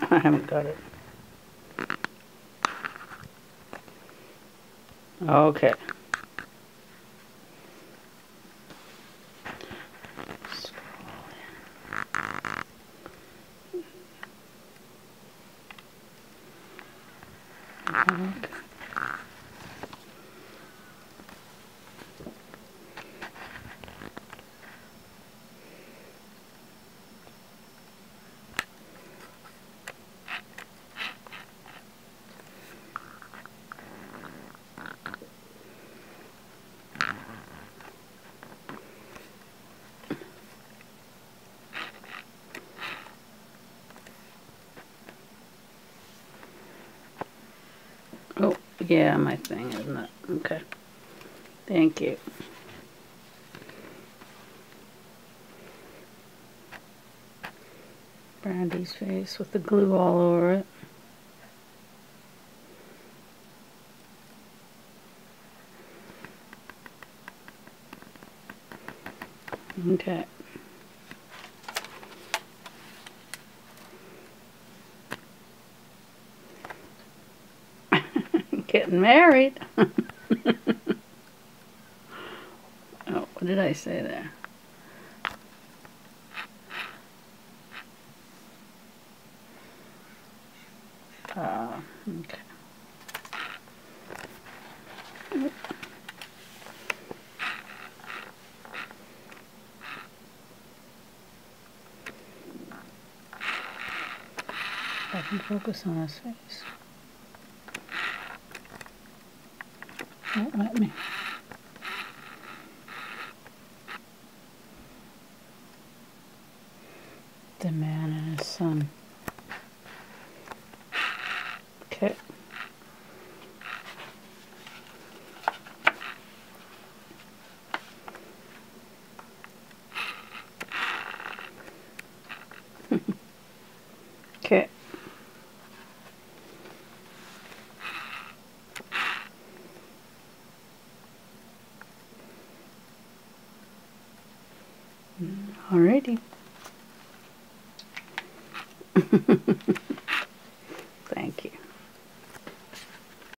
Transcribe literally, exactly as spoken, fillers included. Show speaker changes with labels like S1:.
S1: I haven't got it. Okay. Okay. Oh, yeah, my thing, isn't it? Okay. Thank you. Brandy's face with the glue all over it. Okay. Getting married. Oh, what did I say there? Uh, okay. I can focus on his face. Won't let me. The man and his son. Okay. Okay. Alrighty.